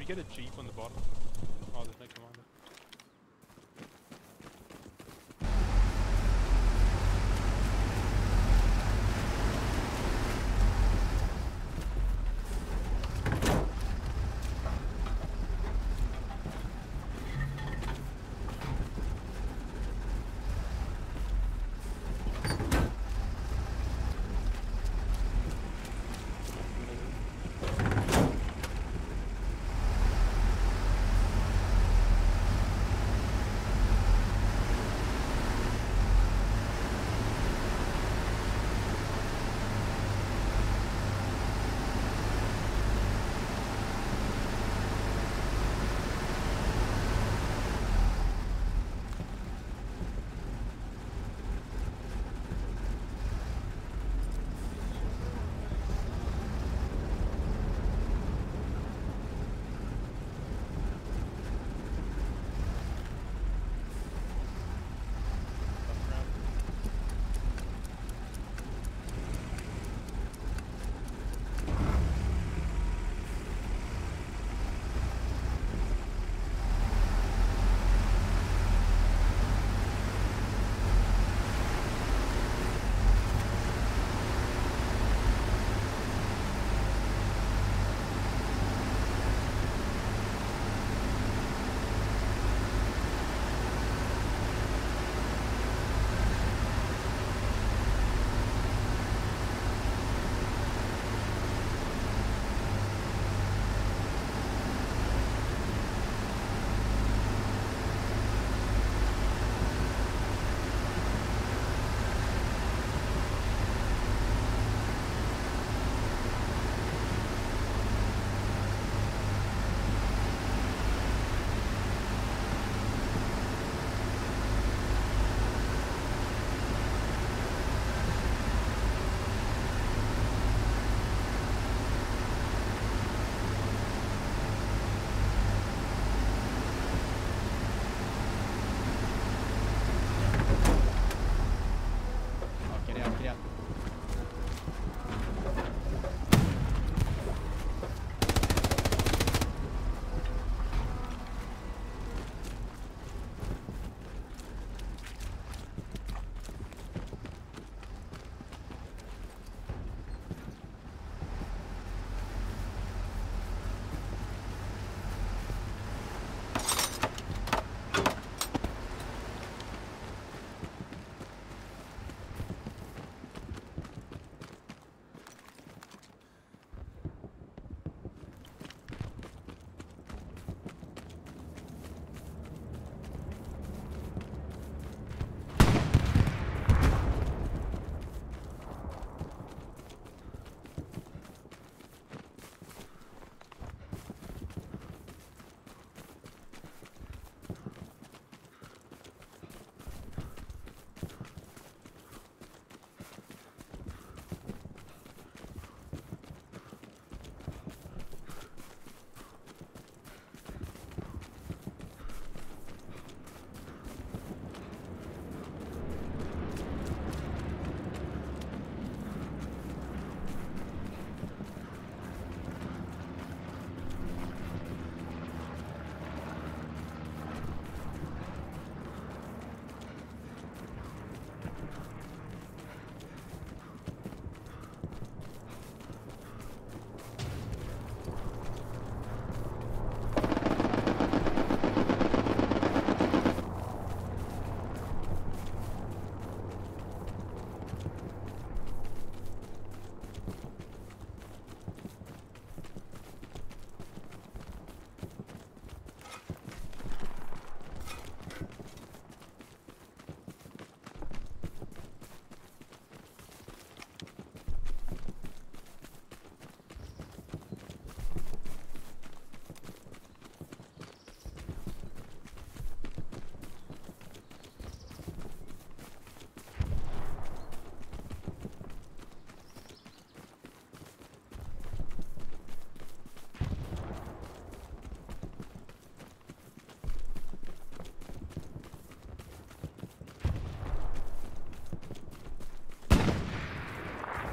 you get a jeep on the bottom? Oh, there's no commander.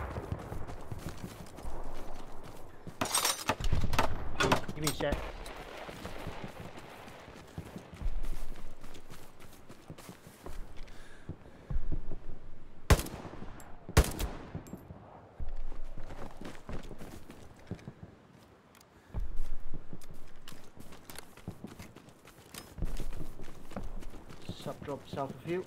Give me a sec. drop yourself a few.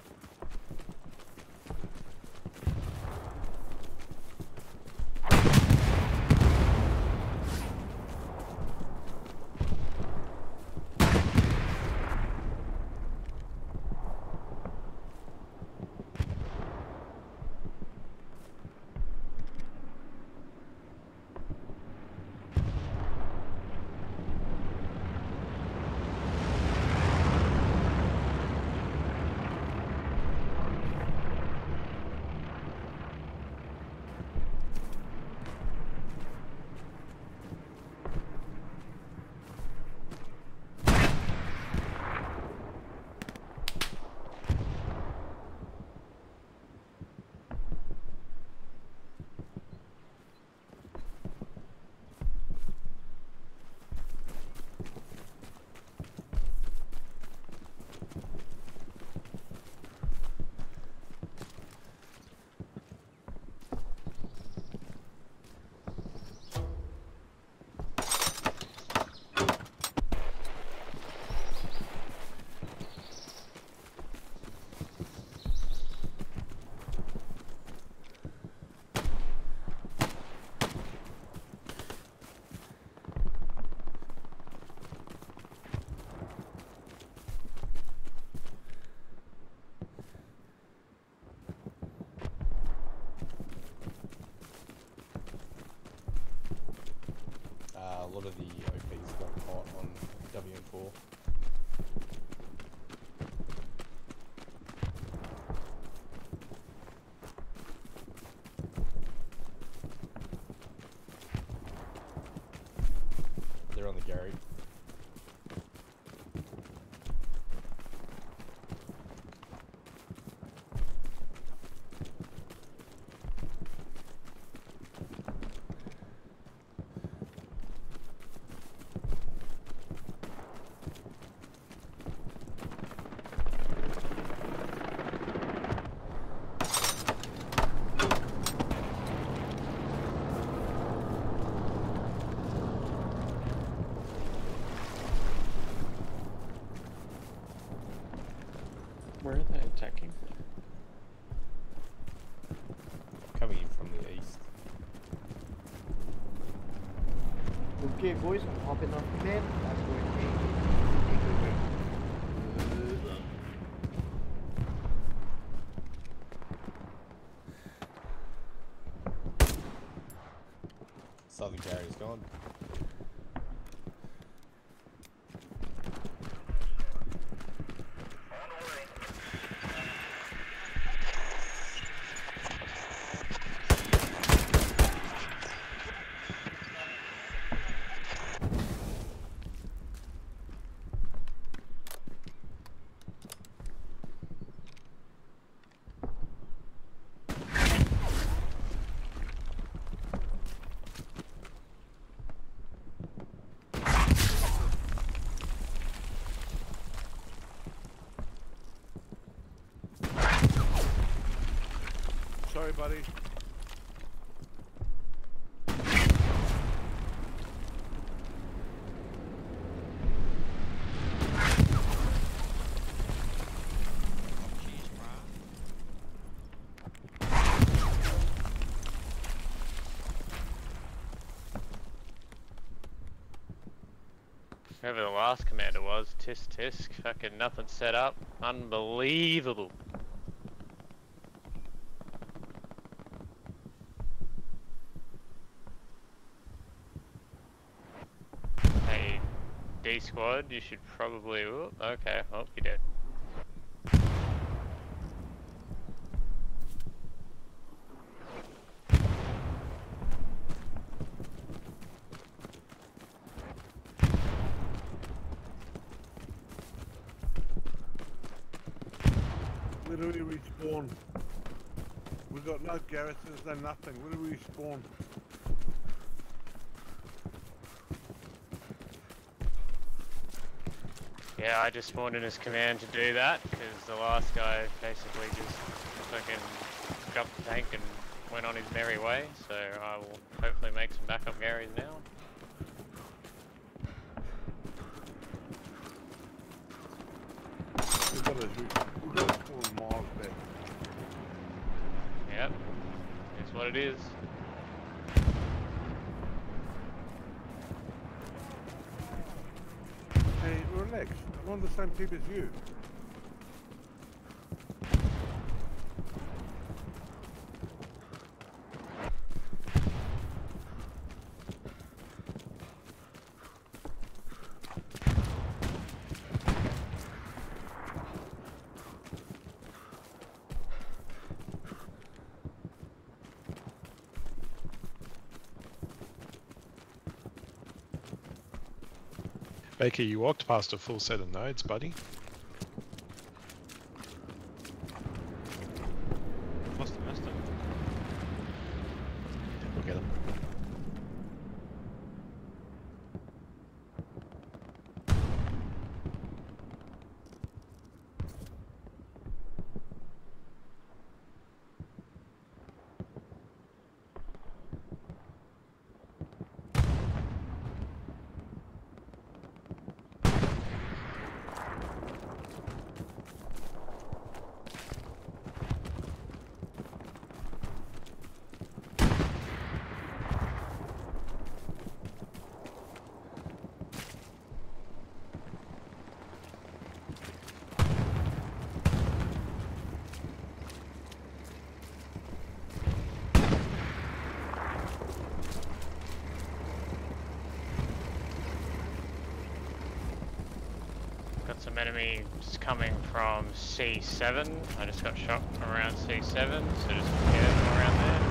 A lot of the OPs got caught on WM4. They're on the Gary. Where are they attacking? Coming in from the east. Okay boys, I'm hopping off the bed. That's going to be Southern Gary's gone. Sorry, buddy. Whoever the last commander was, tisk tisk, fucking nothing set up. Unbelievable. Hey, D squad, you should probably. Ooh, okay, oh, you're dead. Where do we respawn? We've got no garrisons, no nothing. Where do we respawn? Yeah, I just spawned in his command to do that, because the last guy basically just fucking jumped the tank and went on his merry way, so I will hopefully make some backup Garys now. We've got a it is. Hey, relax. I'm on the same team as you. Baker, you walked past a full set of nodes, buddy. Must have missed it. We'll get him. Got some enemies coming from C7. I just got shot around C7, so just be careful around there.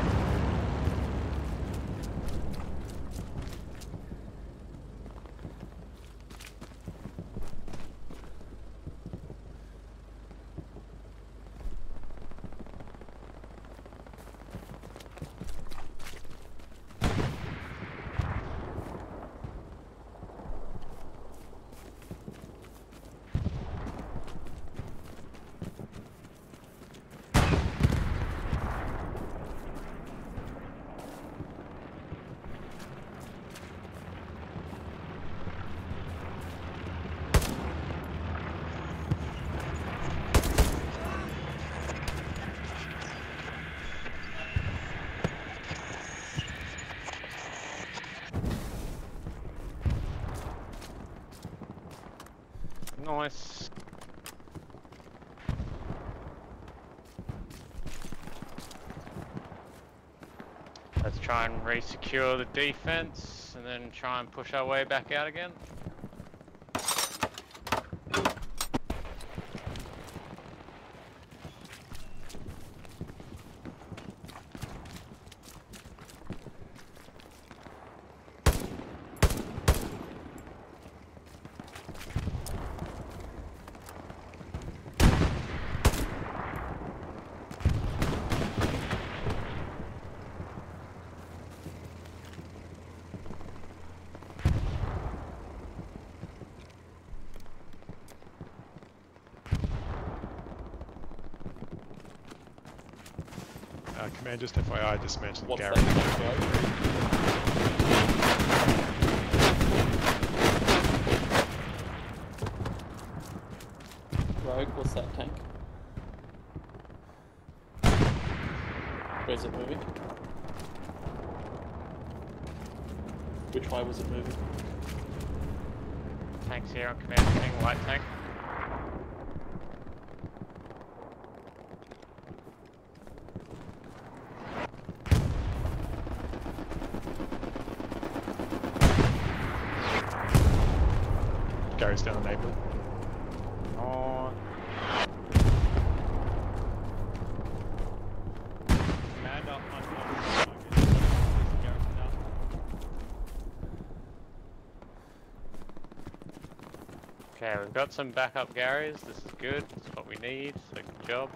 Nice. Let's try and re-secure the defense and then try and push our way back out again. Command, just FYI, I dismantled What's Garrison. that? Rogue, what's that tank? Where's it moving? Which way was it moving? Tanks here on command, ping light tank. Gary's down the neighbour. On. Command up on Garrison down. Okay, we've got some backup Garys. This is good. It's what we need. So good job.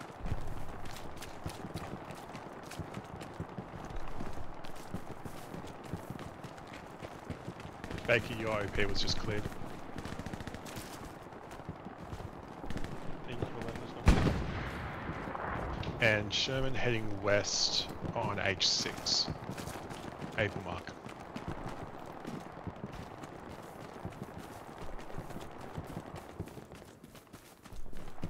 Baker, your OP was just cleared. Thank you for letting us know. And Sherman heading west on H6. Able mark.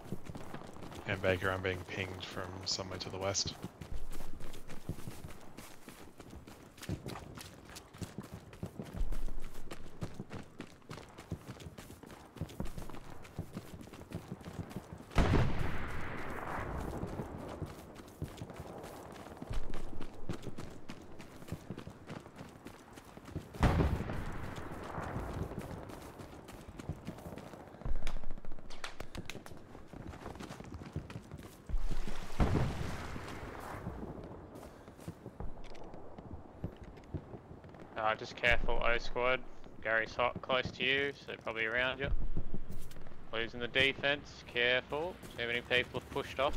And Baker, I'm being pinged from somewhere to the west. Just careful, O squad. Gary's hot close to you, so probably around you. Losing the defense, careful. Too many people have pushed off.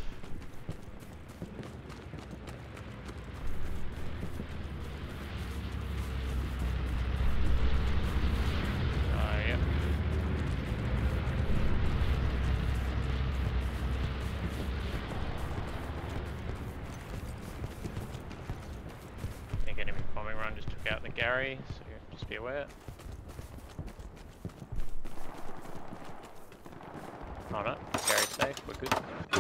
Oh, yeah. I think enemy bombing run just took out the Gary, so just be aware. Oh no, Gary's safe, we're good.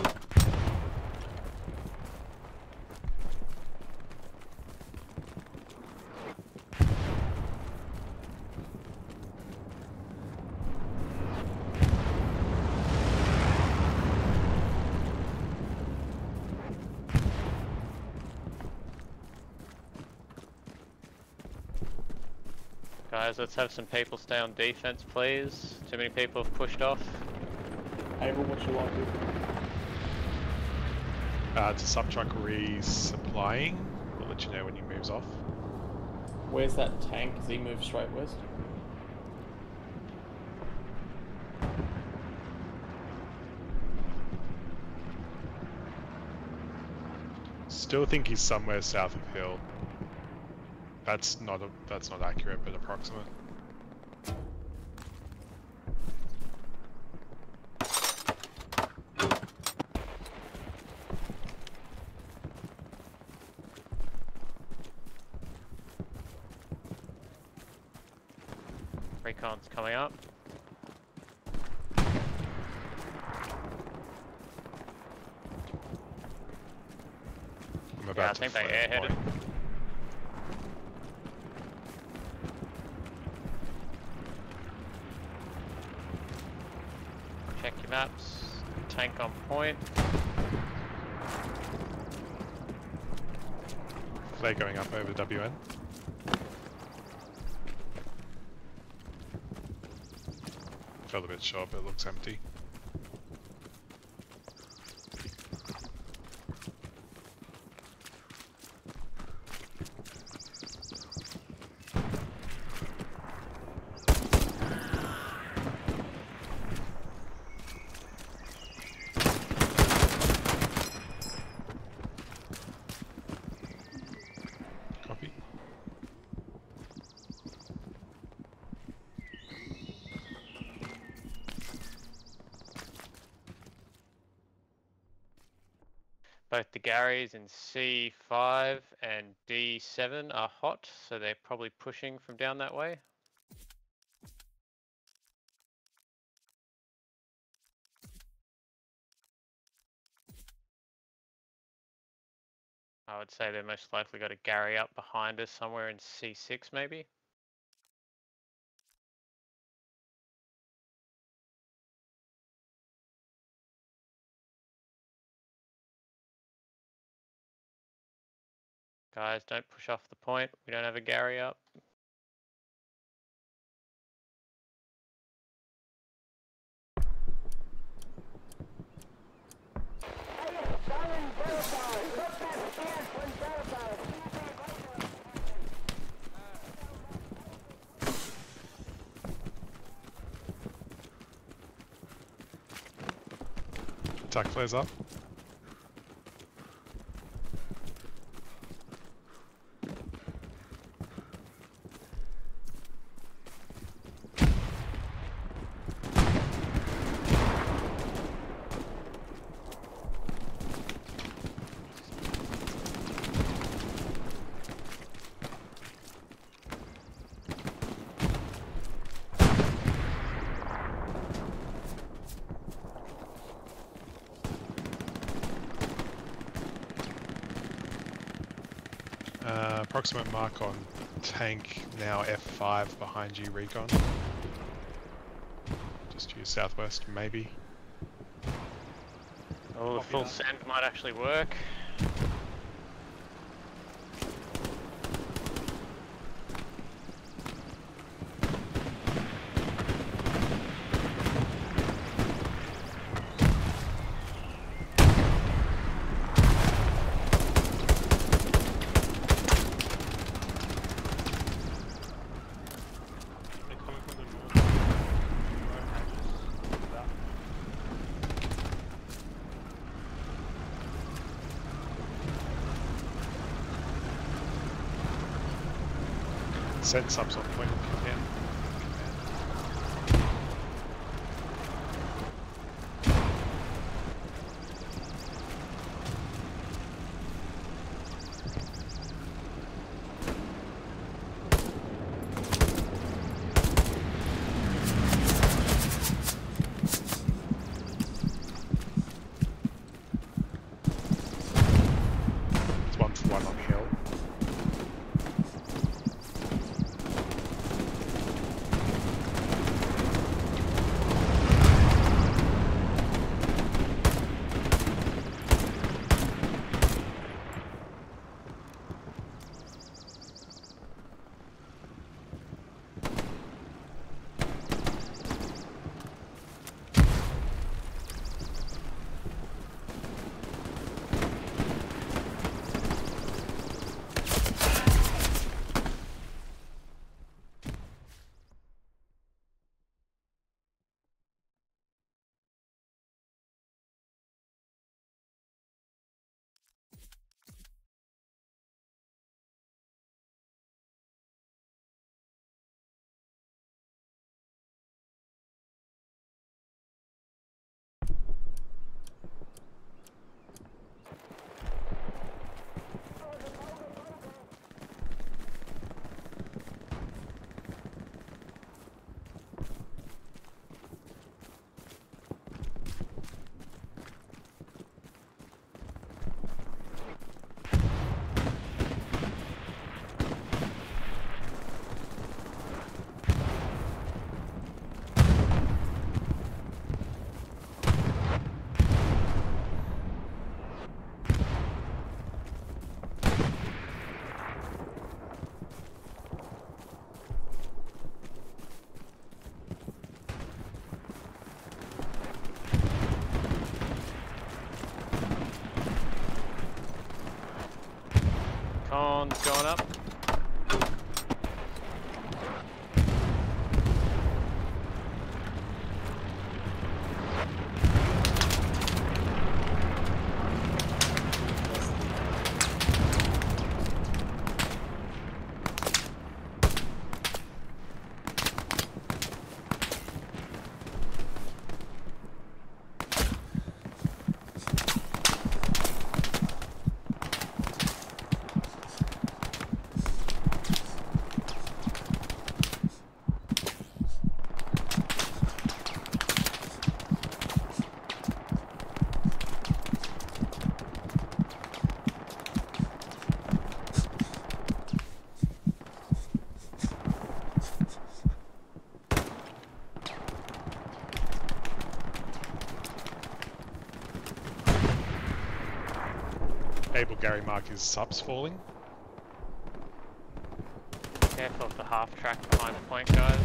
Guys, let's have some people stay on defense, please. Too many people have pushed off. Abel, what you like with? It's a sub truck resupplying. We'll let you know when he moves off. Where's that tank? Does he move straight west? Still think he's somewhere south of hill. That's not accurate, but approximate. Recon's coming up. I'm about Yeah, I to think they flare airheaded. point. Check your maps. Tank on point. Flare going up over WN. Felt a bit short, but it looks empty. Copy. Both the Garys in C5 and D7 are hot, so they're probably pushing from down that way. I would say they're most likely got a Gary up behind us somewhere in C6 maybe. Guys, don't push off the point. We don't have a Gary up. Attack flares up. Approximate mark on tank now F5 behind you, recon. Just to your southwest, maybe. Oh, the full send might actually work. Send subs on point if you can. It's 1-for-1 on hill. Con's going up. Able Gary mark his subs falling. Careful of the half track behind the point, guys.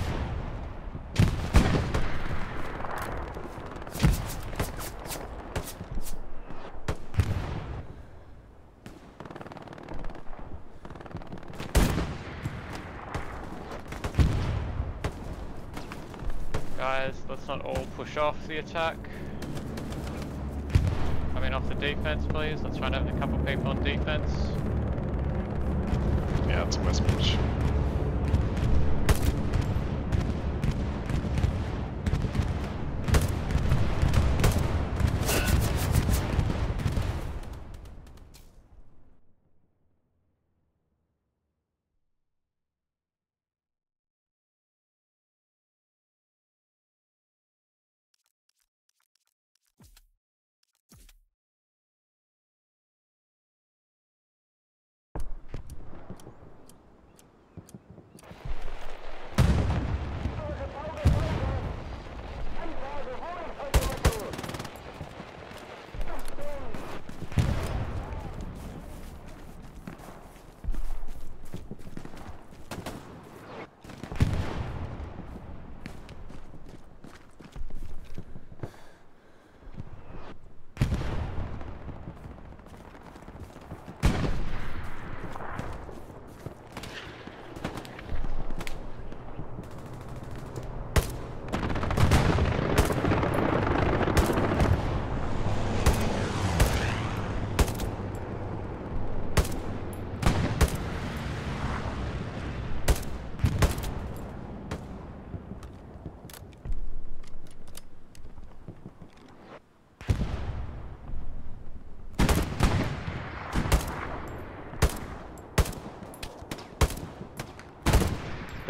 Guys, let's not all push off the attack. Coming off the defense, please. Let's run out a couple people on defense. Yeah, it's a West Beach.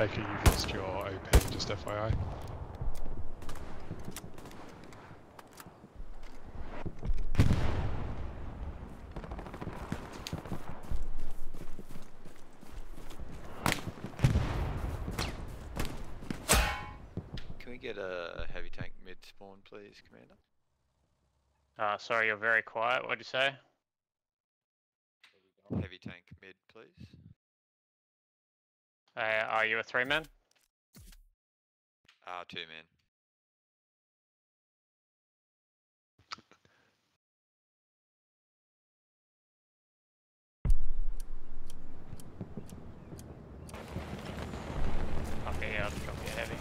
Baker, you've lost your OP, just FYI. Can we get a heavy tank mid spawn, please, Commander? Sorry, you're very quiet. What'd you say? Heavy tank mid, please. Are you a 3-man? 2-man. Okay, yeah, I'll drop you a heavy.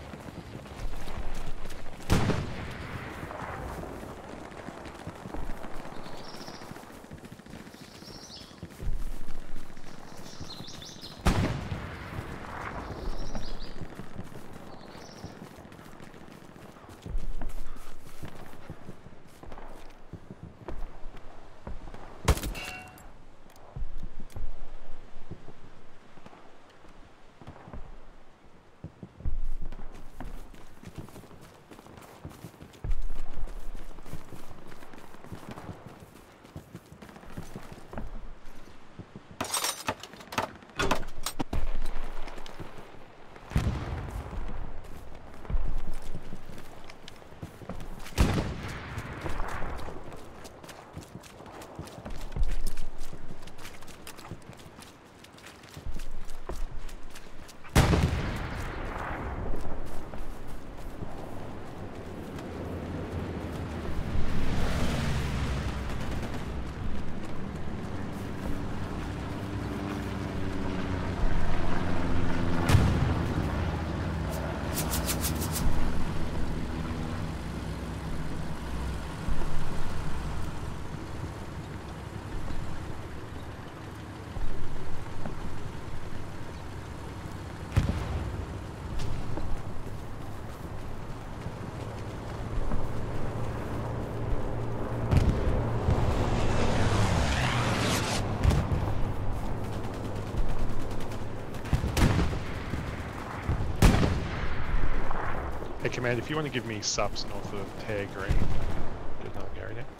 Hey Command, if you want to give me subs north of Tear Green, good night Gary now.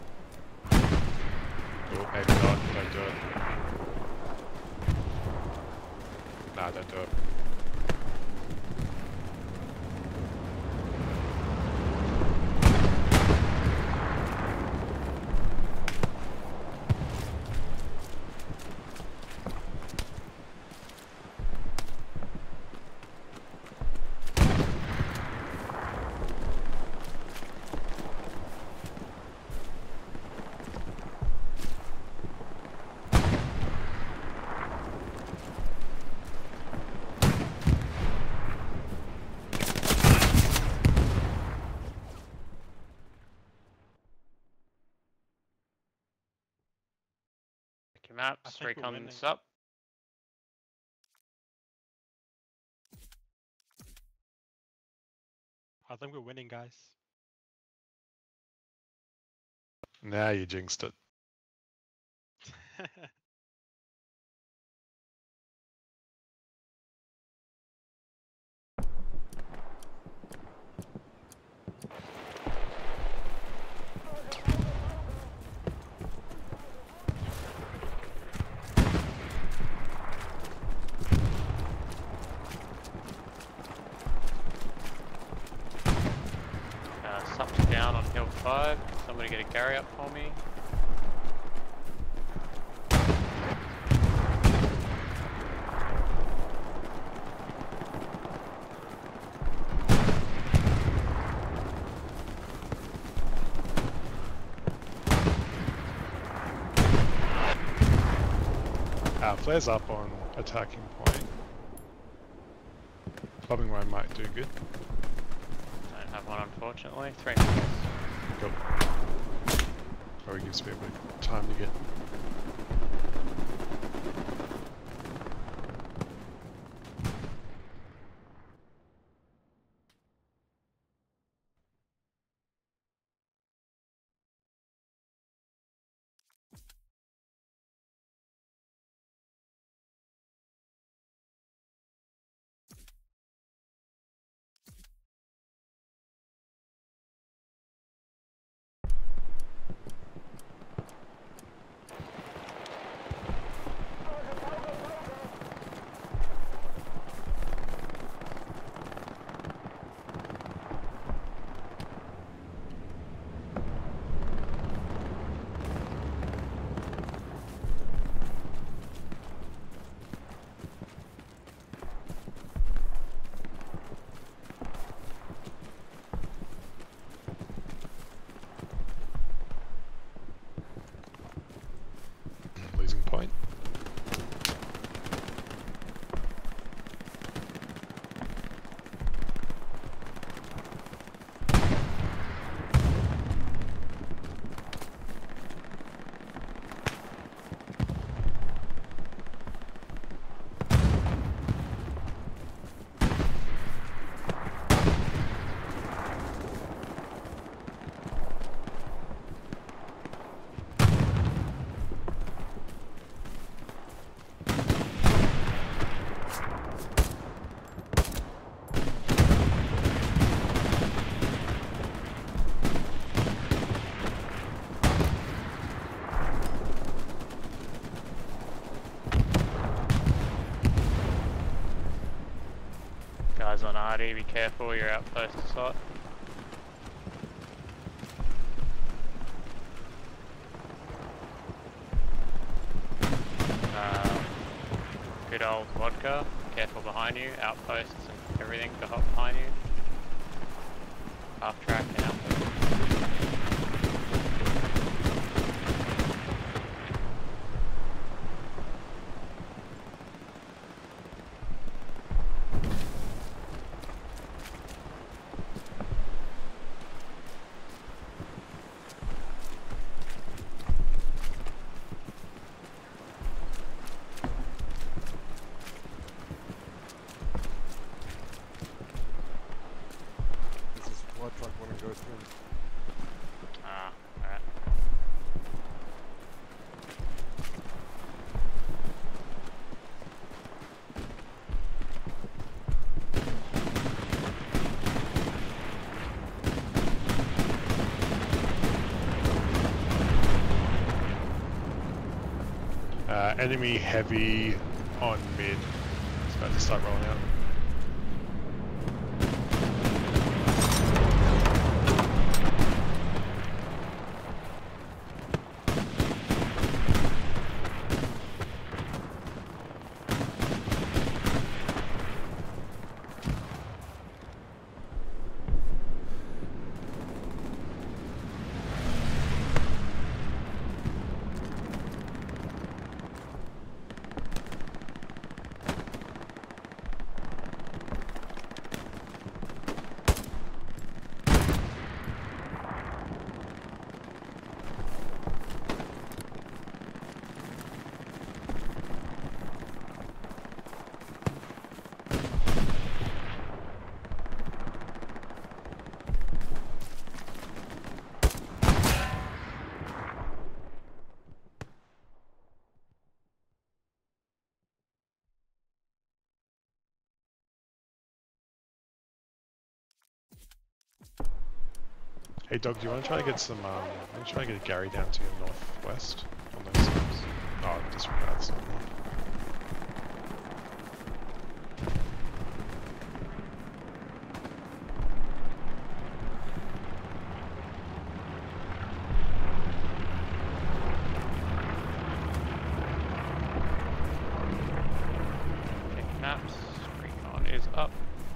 Oh, maybe not, don't do it. Nah, don't do it. Check your maps, think we're winning. recon's up. I think we're winning, guys. Now you jinxed it. Supp's down on hill 5. Somebody get a carry up for me. Flares up on attacking point. Bombing run might do good. Don't have one unfortunately. 3 minutes. Cool. Probably gives me a bit of time to get. on RD, be careful, your outpost is hot. Good old vodka, careful behind you, outposts and everything go hot behind you. Half track and outpost. There's a supply truck want to go through. Ah, alright. Enemy heavy on mid. It's about to start rolling out. Hey Dog, do you want to try to get some, want to try to get Gary down to your northwest on those sides? Oh, disregard something. Check maps, recon is up.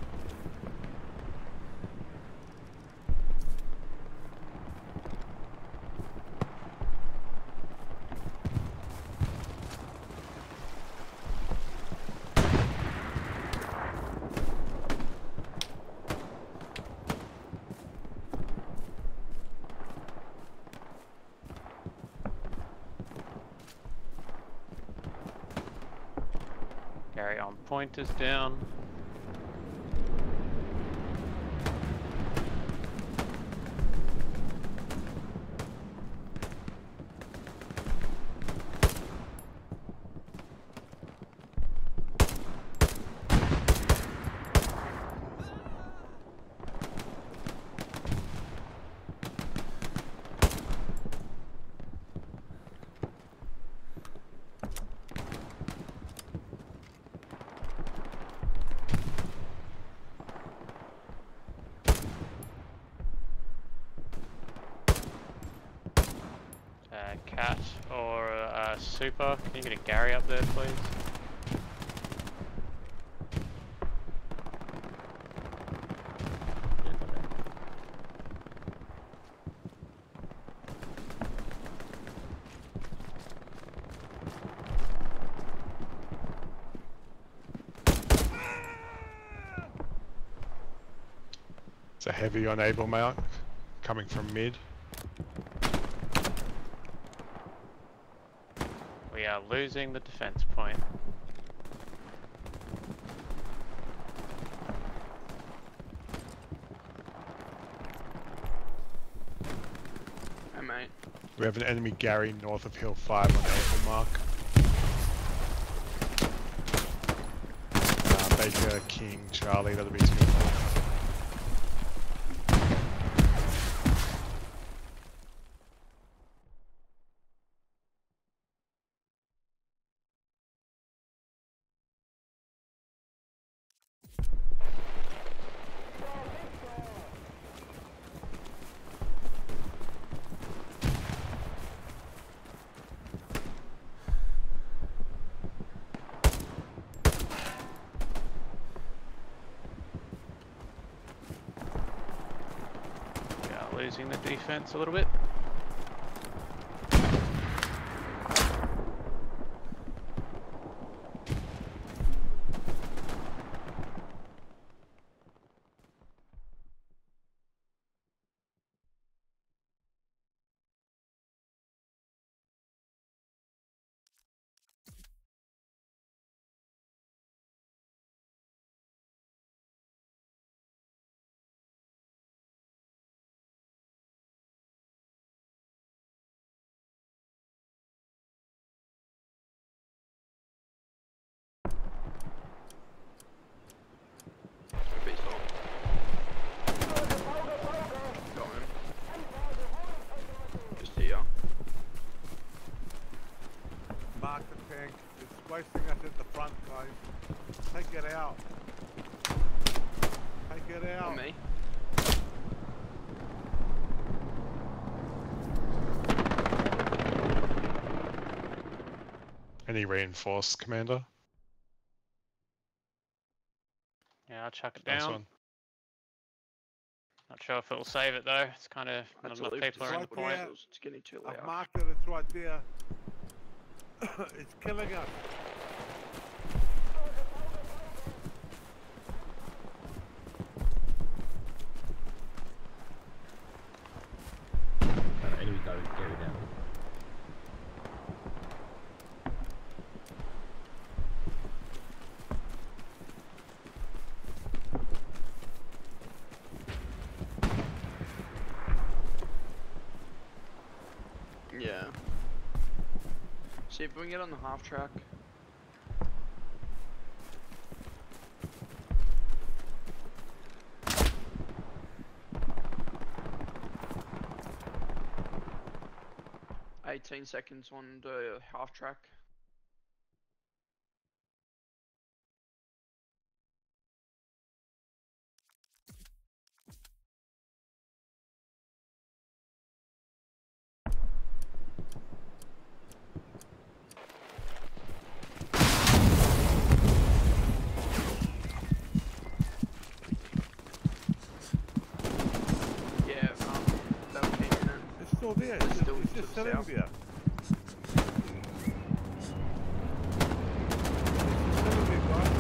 Gary on point is down. Cat or Super, can you get a Gary up there, please? It's a heavy on Able Mount coming from mid. We are losing the defense point. Hey mate. We have an enemy Gary north of Hill 5 on Able Mark. Baker, King, Charlie, that'll be 2. losing the defense a little bit. Mark the tank. It's wasting us at the front, guys. Take it out. Take it out. On me. Any reinforced, Commander? Yeah, I'll chuck it Nice down. one. Not sure if it'll save it though. It's kind of not enough people are in the point. It's getting too I've loud. marked it. It's right there. It's killing us. Enemy Gary down. Yeah. See if we can get on the half track. "18 seconds on the half track." Yeah, that came in and It's still there. It's still It's to just the sitting south. there. It's sitting there, guys.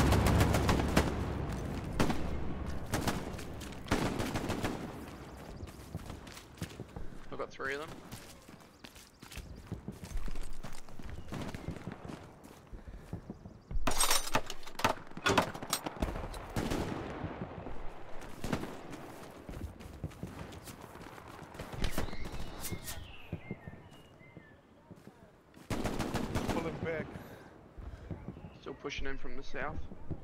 I've got 3 of them. Pulling back. Still pushing in from the south.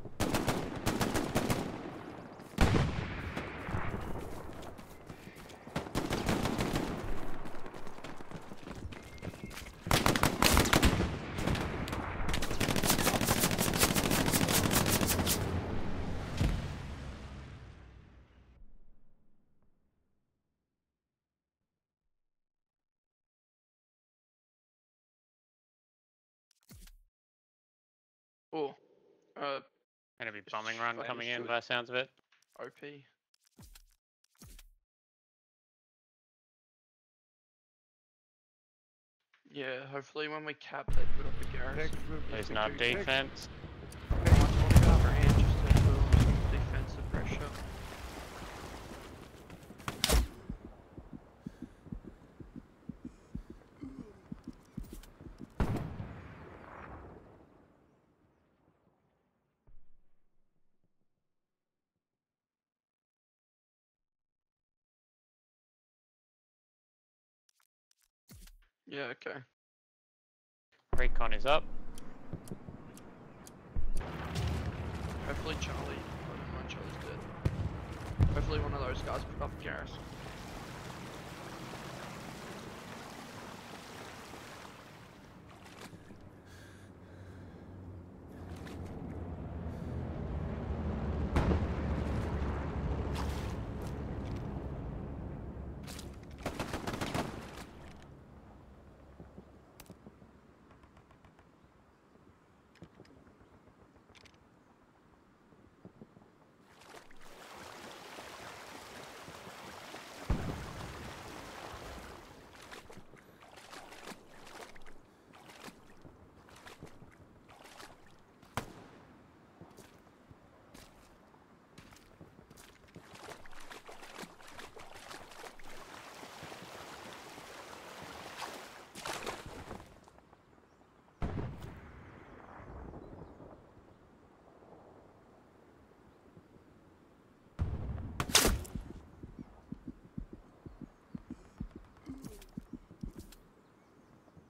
Oh, Gonna be bombing run famous coming in to by the sounds of it. OP. Yeah, hopefully when we cap, they put up a garrison. Tank's moving. Losing our defense. Upper hand just to put on some defensive pressure. Yeah, okay. Recon is up. Hopefully Charlie, oh, no, Charlie's dead. Hopefully one of those guys put up a garrison.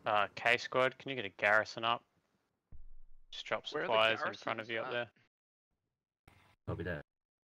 K squad, can you get a garrison up? Just drop Where are the supplies in front of garrisons you up at? there. Copy that.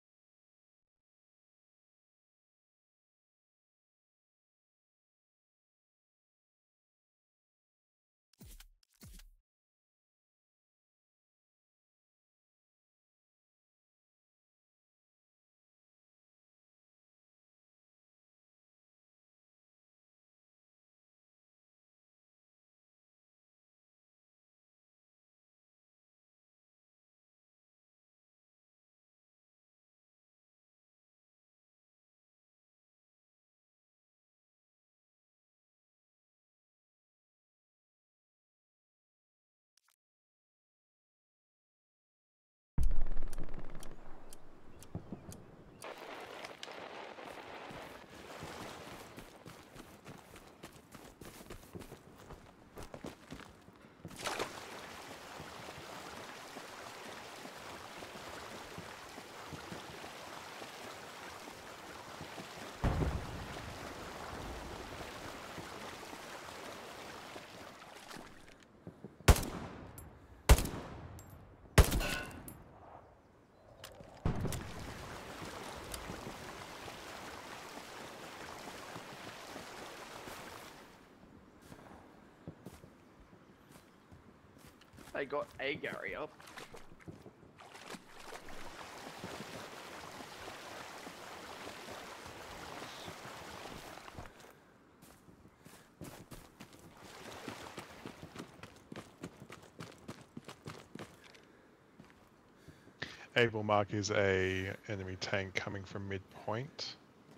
They got a Gary up. Able mark is a enemy tank coming from midpoint.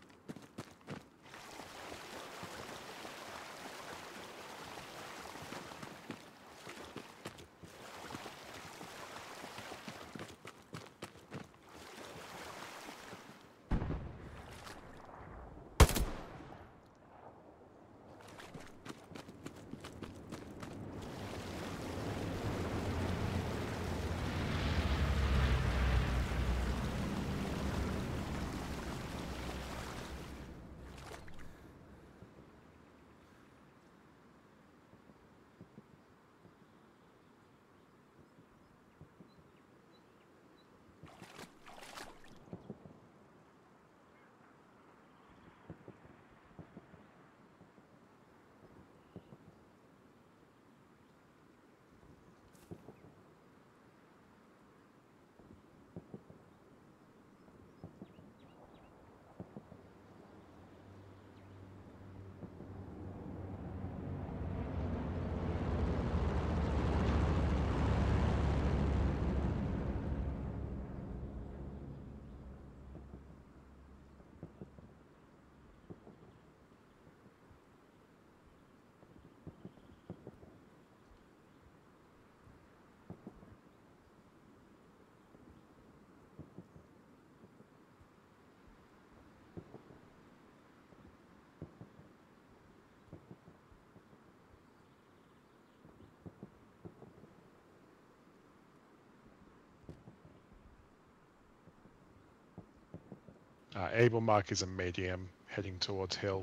Able mark is a medium heading towards hill.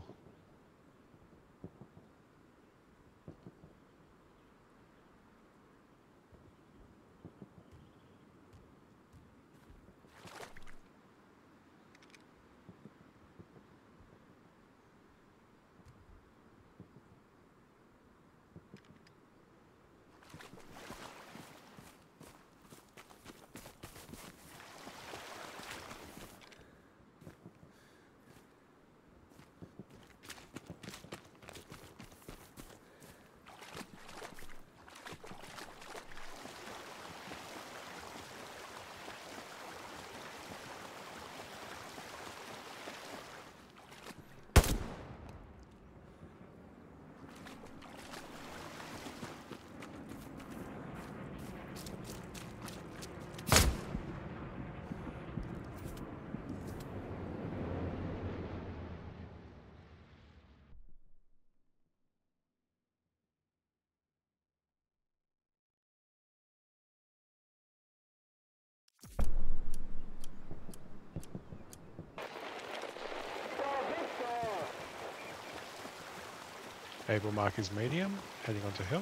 Able mark is medium, heading onto hill.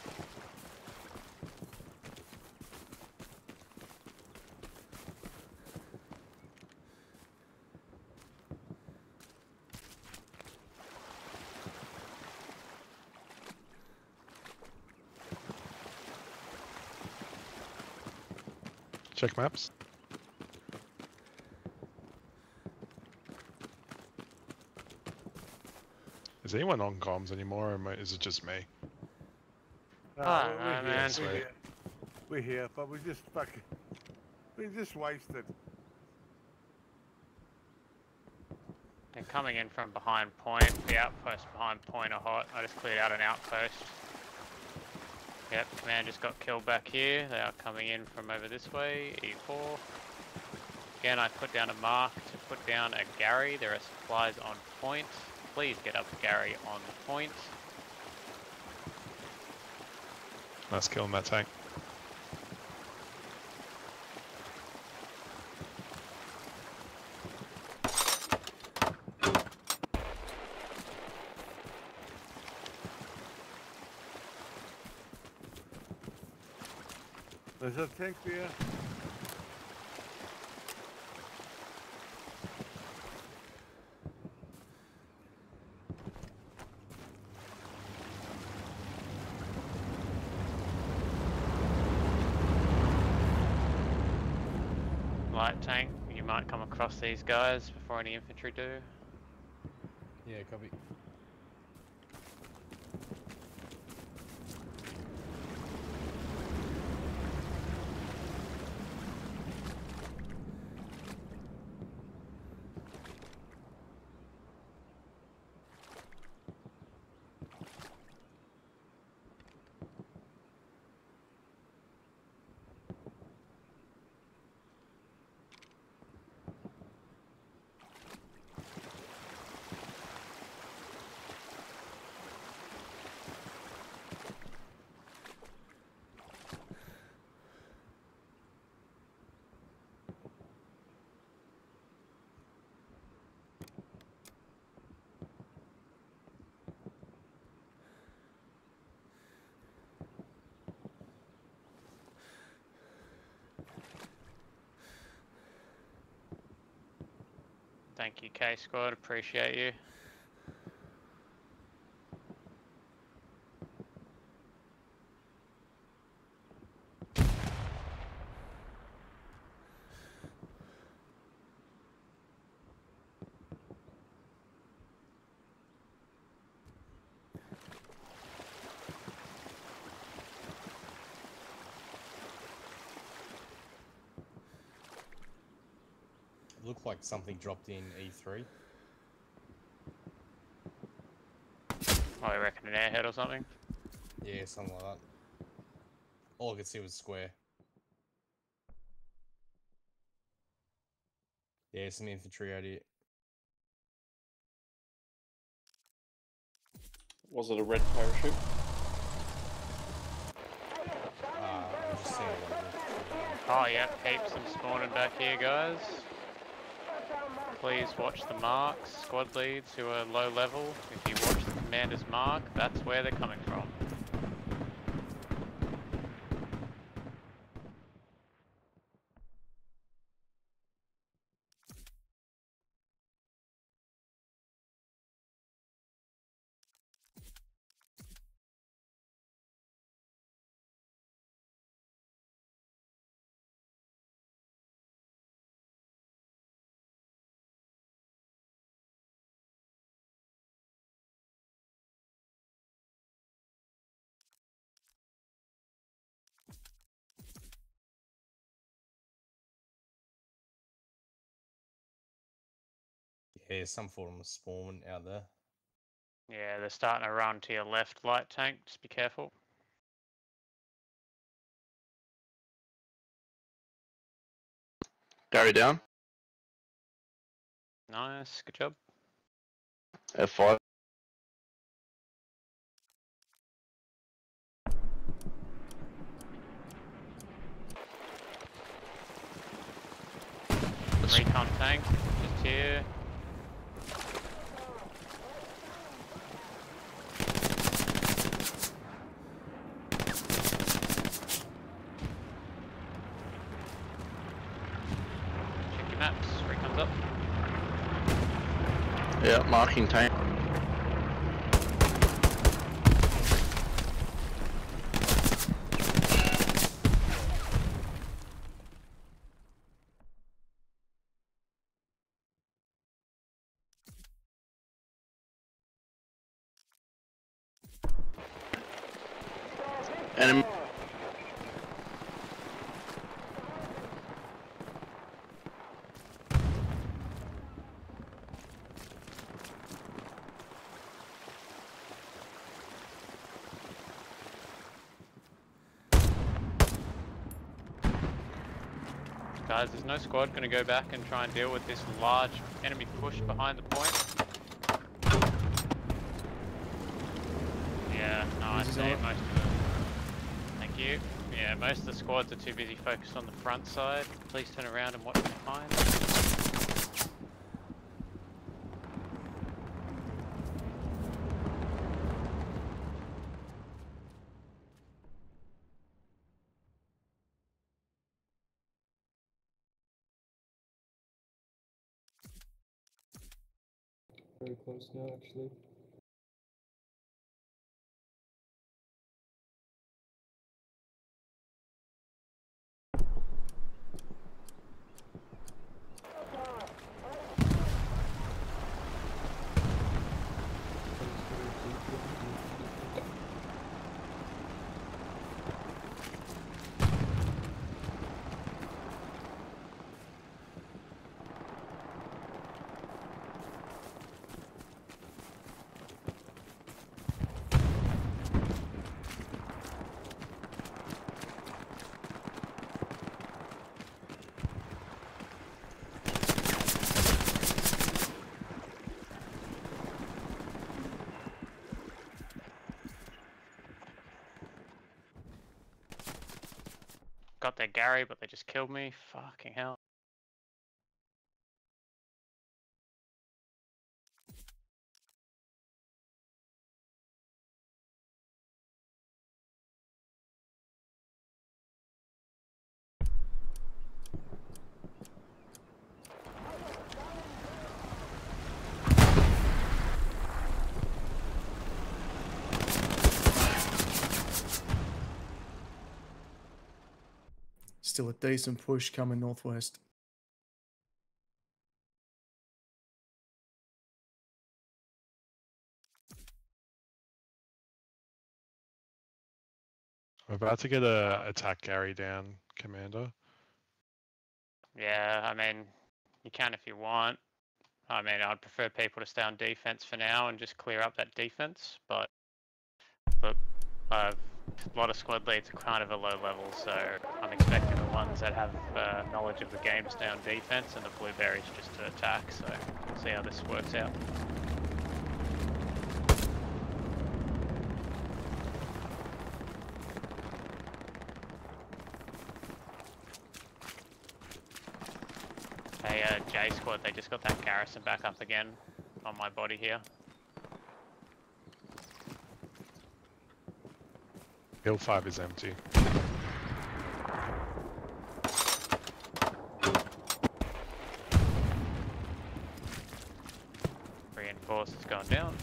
Check maps. Is anyone on comms anymore, or is it just me? I we're don't know, here, man. we're here. We're here, but we just fucking... We just wasted. They're coming in from behind point. The outpost behind point are hot. I just cleared out an outpost. Yep, command just got killed back here. They are coming in from over this way, E4. Again, I put down a mark to put down a Gary. There are supplies on point. Please get up Gary on the point. Nice kill on that tank. There's a tank there. Light tank, you might come across these guys before any infantry do. Yeah, copy. Thank you, K Squad, appreciate you. Looked like something dropped in E3. Oh, I reckon an airhead or something? Yeah, something like that. All I could see was square. Yeah, some infantry out here. Was it a red parachute? I'm just seeing a lot of infantry. Oh yep, heaps them spawning back here, guys. Please watch the marks, squad leads who are low level. If you watch the commander's mark, that's where they're coming from. Yeah, some form of spawn out there. Yeah, they're starting to run to your left, light tank, just be careful. Gary down. Nice, good job. F5. Recon tank, just here. Yeah, marking tank. Enemy. Guys, there's no squad going to go back and try and deal with this large enemy push behind the point. Yeah, no, I see most of them. Thank you. Yeah, most of the squads are too busy focused on the front side. Please turn around and watch behind. Very close now, actually. Got their Gary, but they just killed me. Fucking hell. Still a decent push coming northwest. We're about to get a attack Gary down, Commander. Yeah, I mean, you can if you want. I mean, I'd prefer people to stay on defense for now and just clear up that defense, but look, a lot of squad leads are kind of a low level, so I'm expecting the ones that have knowledge of the game to stay on defense and the blueberries just to attack, so we'll see how this works out. Hey, J squad, they just got that Garrison back up again on my body here. Hill 5 is empty. Reinforced going down.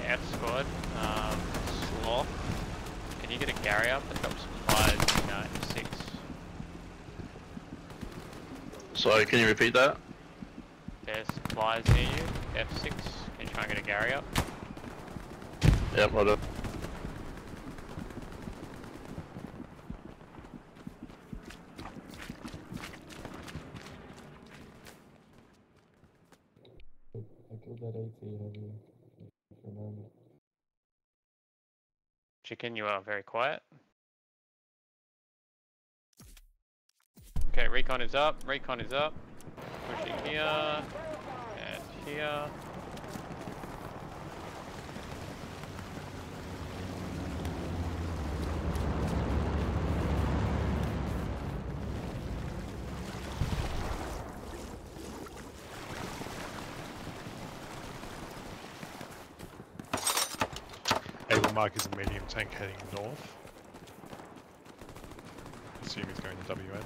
F squad, Sloth. Can you get a Gary up and drop supplies in F6? Sorry, can you repeat that? There's supplies near you, F6. Can you try and get a Gary up? Yep, hold on. I killed that AT heavy for a moment. Chicken, you are very quiet. Okay, recon is up, recon is up. Pushing here, and here. Able Mark is a medium tank heading north. Assume he's going to WN.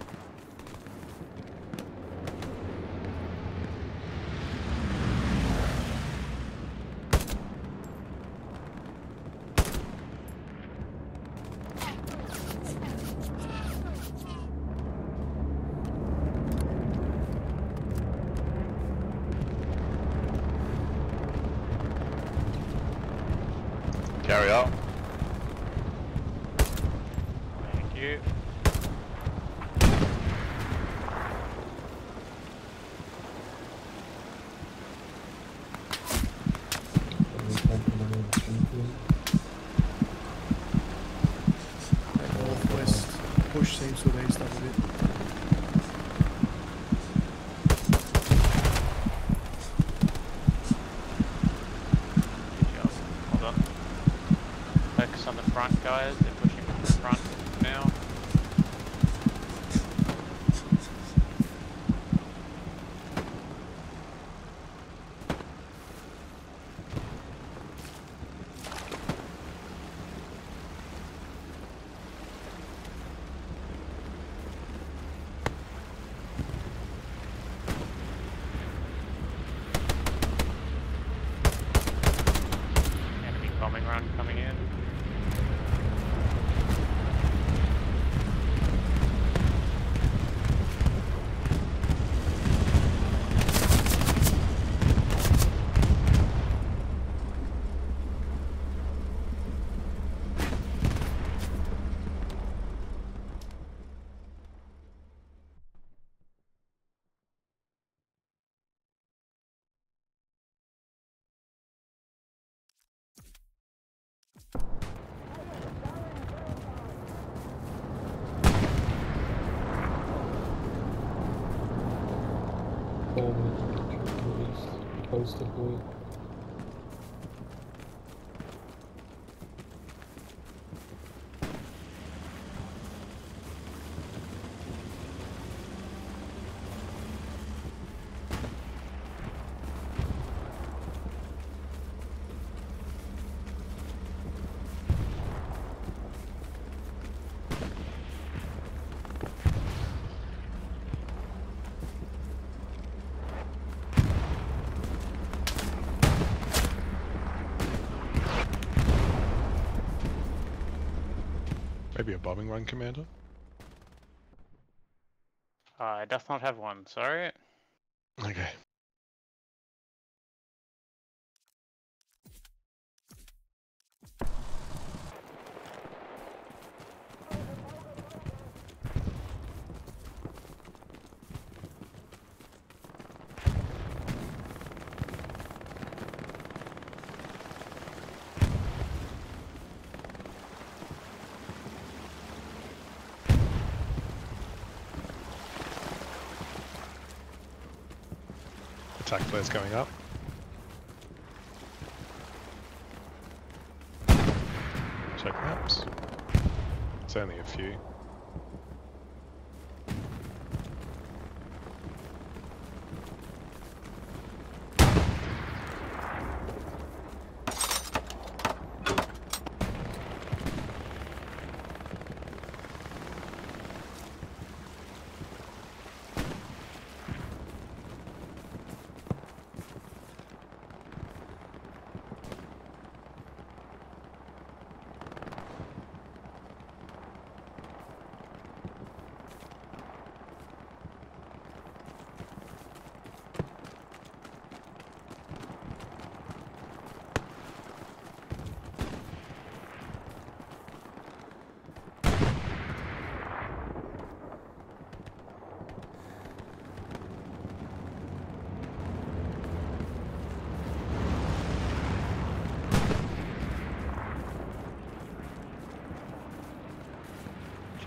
Carry out. Thank you. That northwest push seems to have eased up a bit. Good job. Hold on. Focus on the front, guys. They're pushing from the front now. Enemy bombing run coming in. Close to blue. Maybe a bombing run, Commander? I does not have one, sorry. Okay. Attack flares going up. Check maps. It's only a few.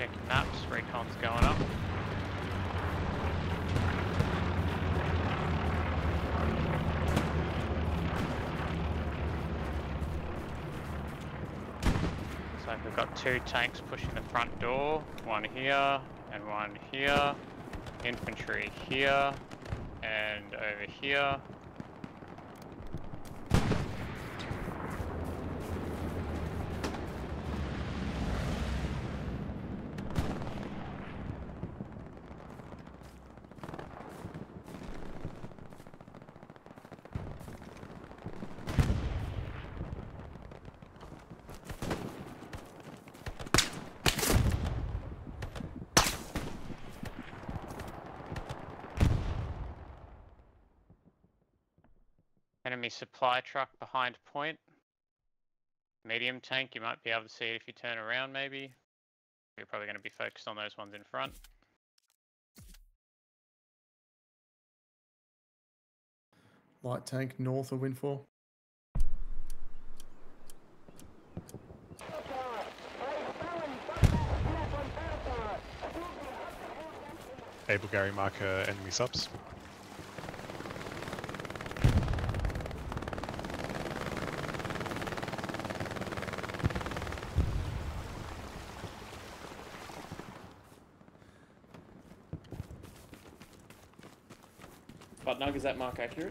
Check your maps, recon's going up. Looks like we've got 2 tanks pushing the front door, one here and one here. Infantry here and over here. Enemy supply truck behind point. Medium tank, you might be able to see it if you turn around maybe. You're probably going to be focused on those ones in front. Light tank north of Windfall. Able Gary marker enemy subs. But Nug, is that mark accurate?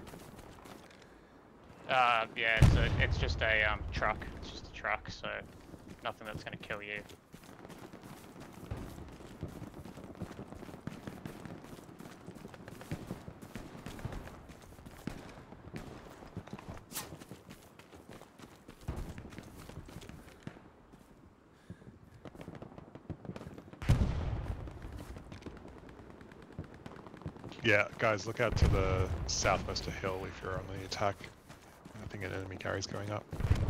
Yeah, it's just a truck. It's just a truck, so nothing that's going to kill you. Yeah, guys, look out to the southwest of hill if you're on the attack. I think an enemy Gary's going up.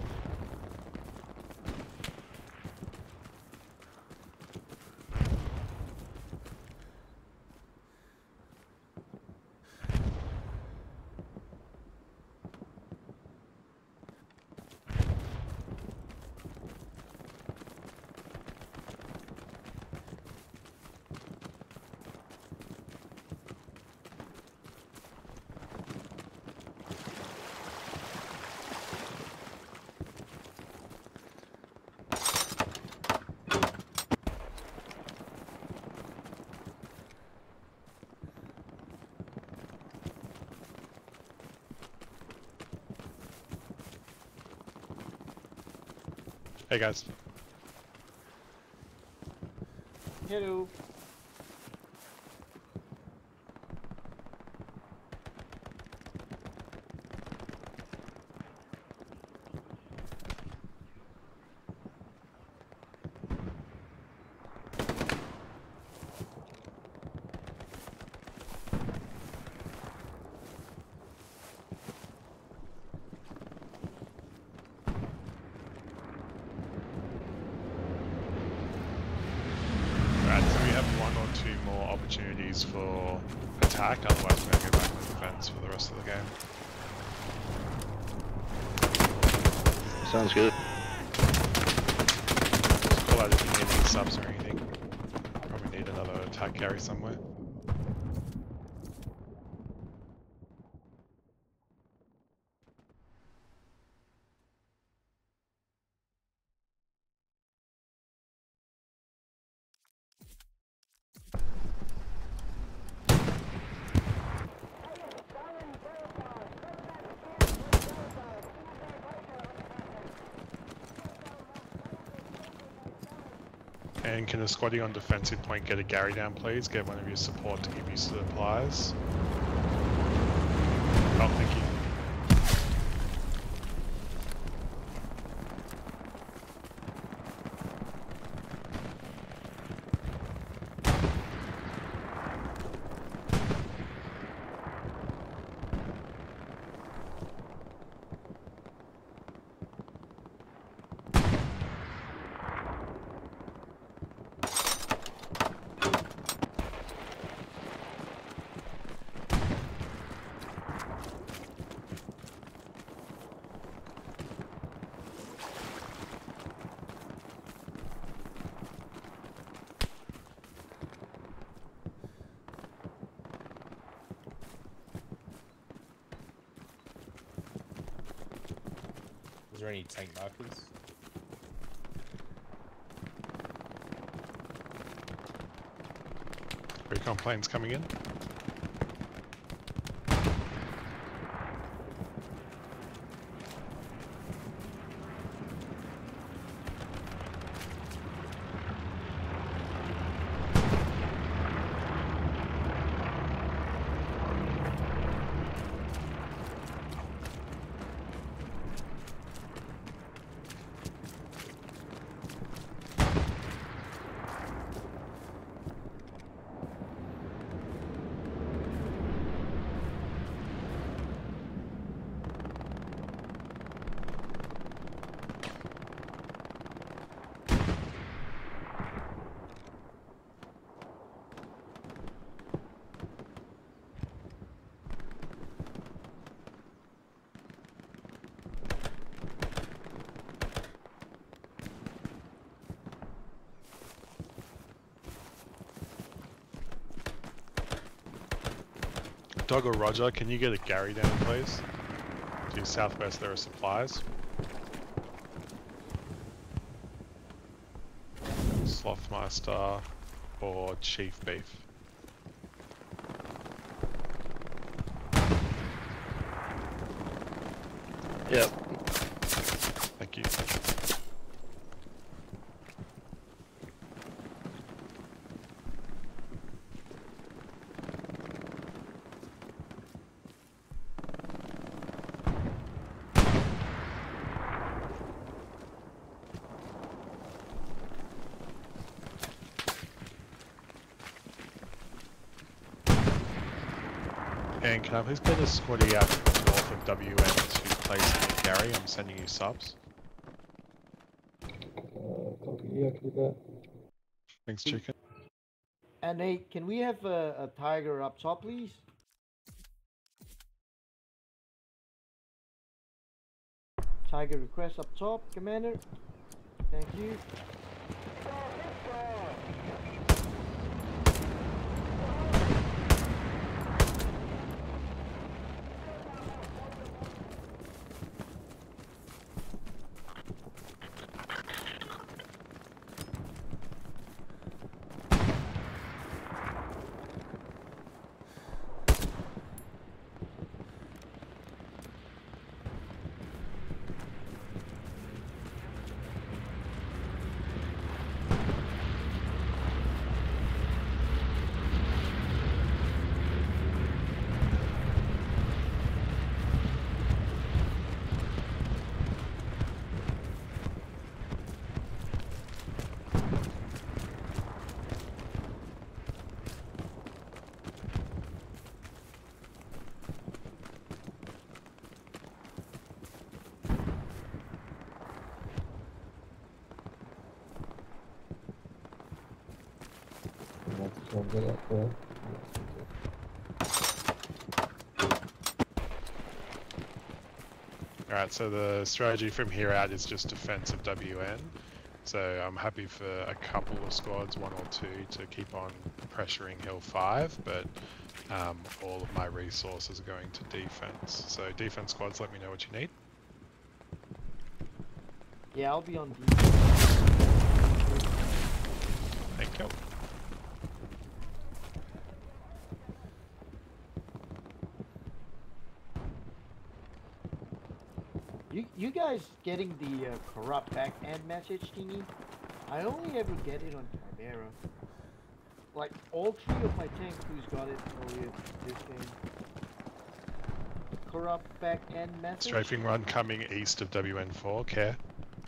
Hey guys. Hello. Opportunities for attack, otherwise we're going to go back to defense for the rest of the game. Sounds good. Just call out if you need any subs or anything. Probably need another attack carry somewhere. And can a squaddy on defensive point get a Gary down, please? Get one of your support to give you supplies. Oh, thank you. there any tank markers? Recon planes coming in. Doug or Roger, can you get a Gary down, please? To your southwest, there are supplies. Slothmaster or Chief Beef. Yep. Thank you. And can I please get a squaddy out north of WN to place in Gary? I'm sending you subs. Yeah, I can do that. Thanks, chicken. And hey, can we have a tiger up top, please? Tiger request up top, Commander. Thank you. Alright, so the strategy from here out is just defense of WN. So I'm happy for a couple of squads, one or two, to keep on pressuring Hill 5, but all of my resources are going to defense. So defense squads, let me know what you need. Yeah, I'll be on D. Thank you. You guys getting the corrupt back-end message thingy? I only ever get it on Chimera. Like, all three of my tank crews got it earlier this game. Corrupt back-end message? Strafing run coming east of WN4, care.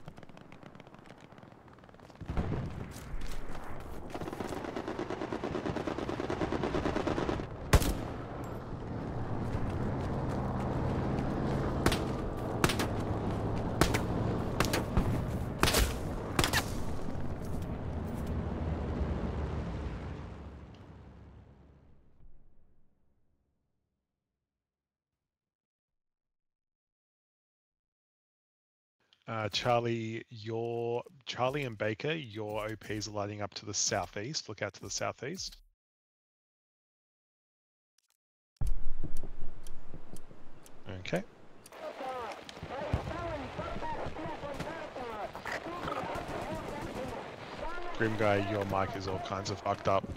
Charlie and Baker, your OPs are lighting up to the southeast. Look out to the southeast. Okay. Grim guy, your mic is all kinds of fucked up.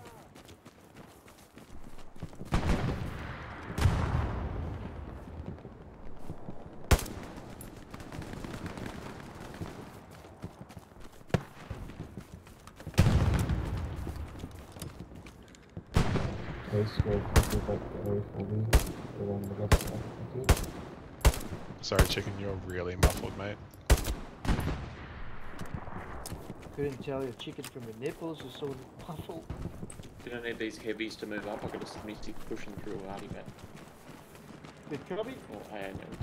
Sorry, chicken, you're really muffled, mate. Couldn't tell your chicken from your nipples, you're so muffled. You don't need these heavies to move up. I've got a Smitty pushing through a hardy man. Good copy? Or I know it's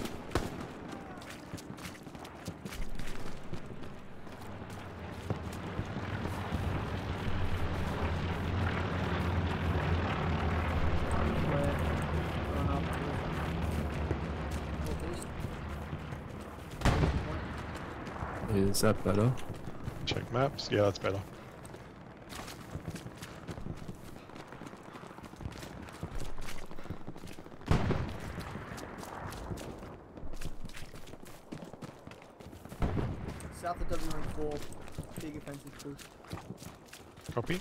Is that better? Check maps. Yeah, that's better. South of WN4, big offensive push. Copy.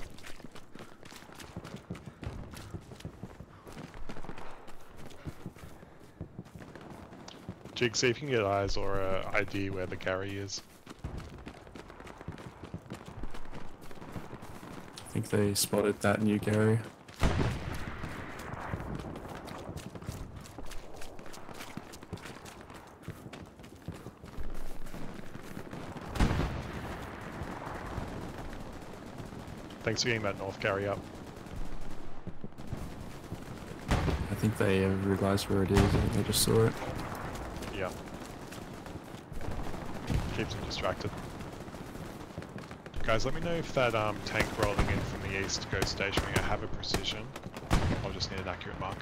Jig, see if you can get eyes or ID where the Gary is. I think they spotted that new Gary. Thanks for getting that North Gary up. I think they realised where it is and they just saw it. Yeah. Keeps them distracted. Guys, let me know if that tank rolling in from the east goes stationary. I have a precision. I'll just need an accurate mark.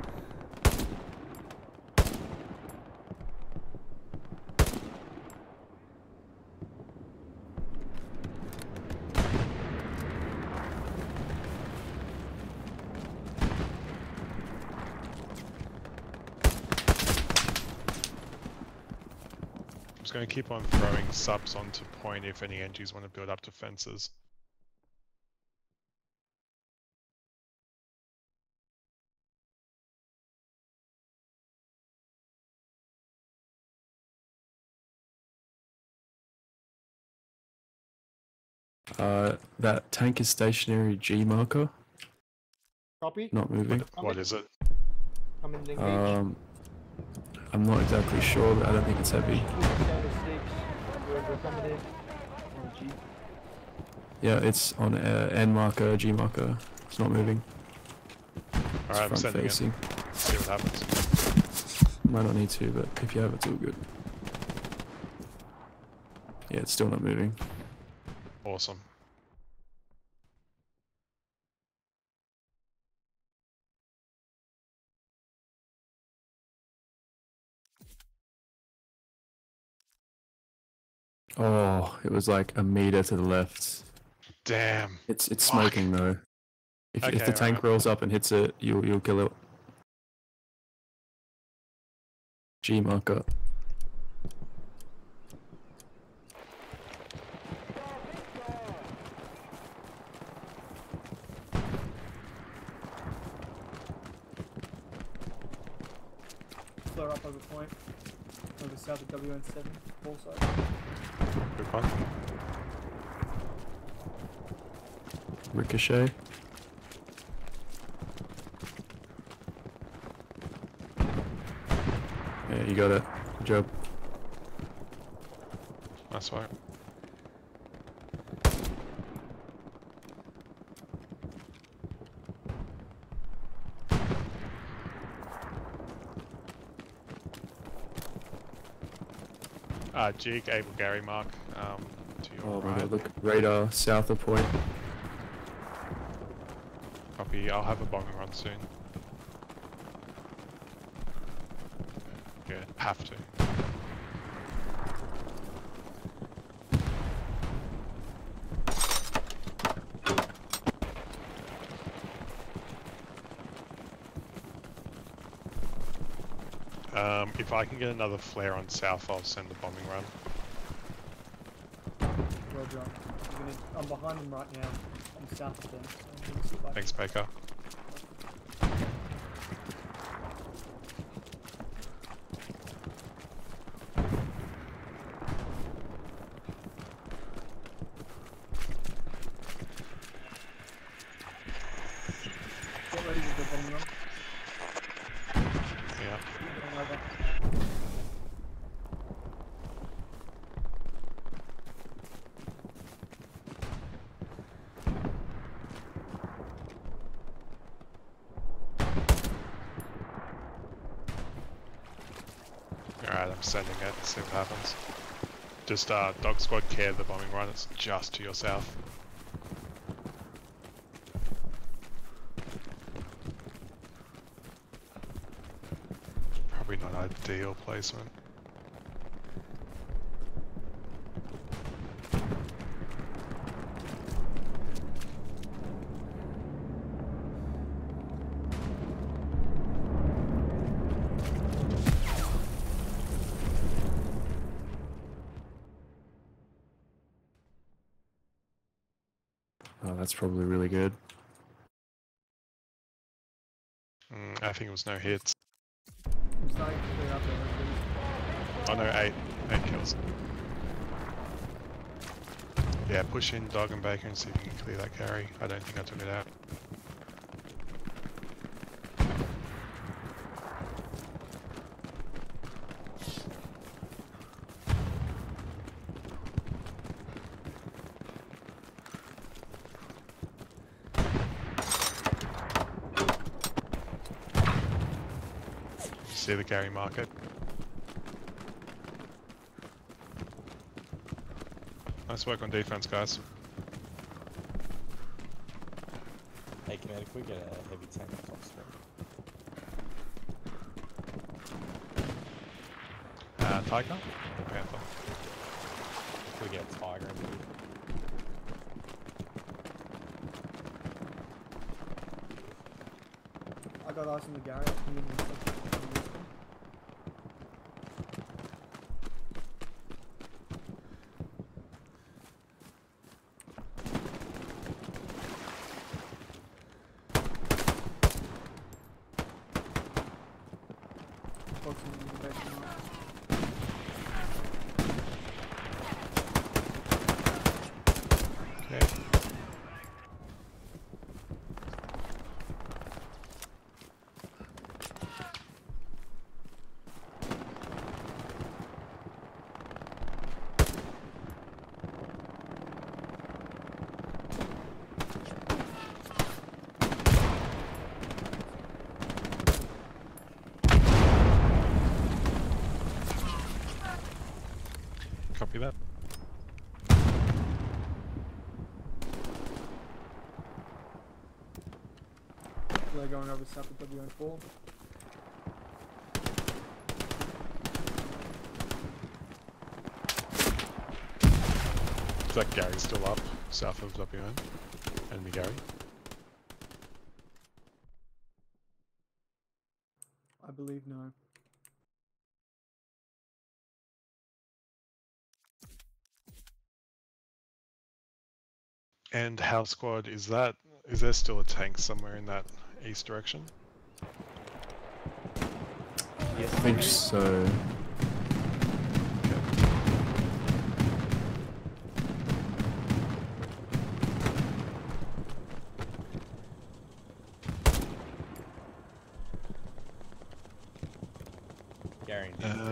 I'm going to keep on throwing subs onto point if any NGs want to build up defenses. That tank is stationary G marker. Copy. Not moving. What is it? I'm in the engage. I'm not exactly sure, but I don't think it's heavy. We're coming in. On G. Yeah, it's on N marker, G marker. It's not moving. Alright, I'm sending facing. it. See what happens. Might not need to, but if you have it, it's all good. Yeah, it's still not moving. Awesome. Oh, it was like a meter to the left. Damn. It's smoking though. If the tank rolls up and hits it, you'll kill it. G marker. Flare up over point. Over south of WN7, ball side. Good one. Ricochet. Yeah, you got it. Good job. That's right. Jig, able Gary mark to your right. Right, look, radar south of point. Copy, I'll have a bombing run soon. Good, have to. If I can get another flare on south, I'll send the bombing run. Roger. I'm behind them right now. I'm south of them. So I'm gonna see if I Thanks, can... Baker. Get ready with the bomb run. Yeah. Going over. Alright, I'm sending it, see what happens. Just dog squad care the bombing run, it's just to your south. Probably not ideal placement. Oh, that's probably really good. I think it was no hits. I'm starting to clear up there. Oh no, 8 kills. Yeah, push in Dog and Baker and see if you can clear that carry. I don't think I took it out. See the carry market. Nice work on defense, guys. Hey, Commander, if we get a heavy tank top screen? Tiger or Panther? If we get a Tiger and I got eyes on the Gary. I can give him a second. Okay. Copy that. They're going over south of WN4. Is that Gary still up, south of WN? Enemy Gary? I believe no. And House Squad, is there still a tank somewhere in that east direction? Yes, I think so. Gary,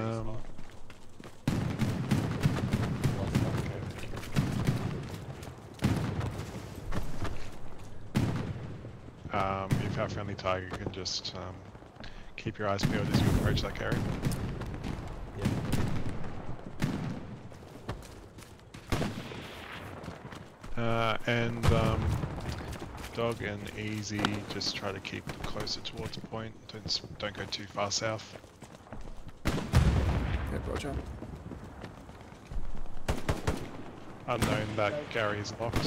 if our friendly Tiger can just keep your eyes peeled as you approach that carry. And Dog and Easy, just try to keep closer towards the point. Don't go too far south. Yeah, roger. Unknown that Gary is locked.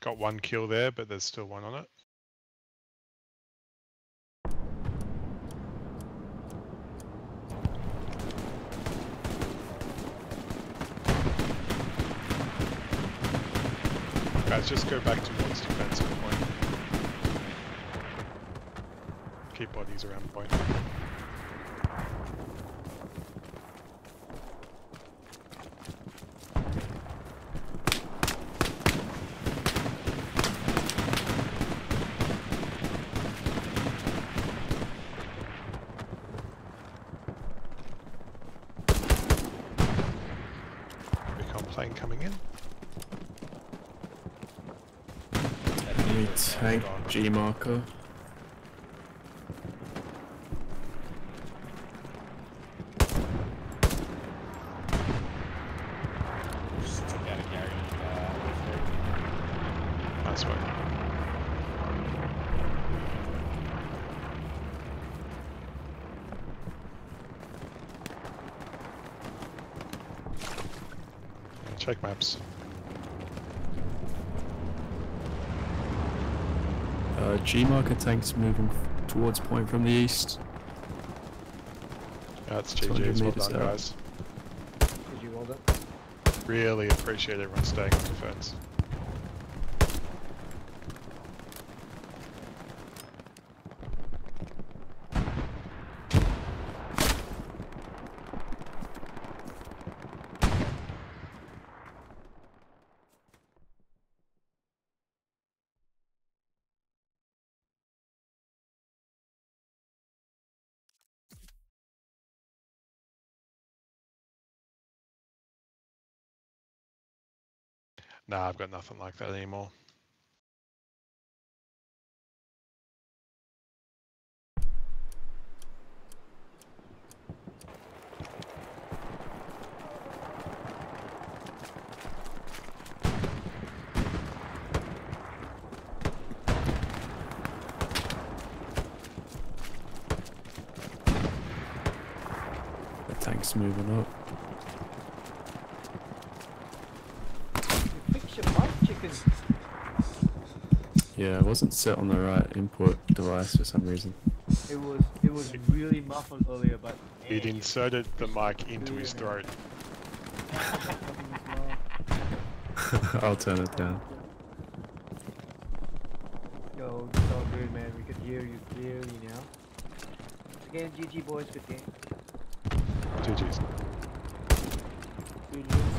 Got one kill there, but there's still one on it. Guys, just go back towards defensive point. Keep bodies around point. Recon plane coming in. Enemy tank G marker. Just took out a Gary. Nice work. Check maps. G marker tanks moving towards point from the east. That's 200 GG's. Well meters done, out. guys. Did you hold up? Really appreciate everyone staying on defense. Nah, I've got nothing like that anymore. The tank's moving up. Fix your mic, chicken. Yeah, I wasn't set on the right input device for some reason. It was really muffled earlier, but He'd inserted the mic into his throat. I'll turn it down. Yo, it's all good, man. We could hear you clearly now. Once again, GG boys, good game. GG's. GG.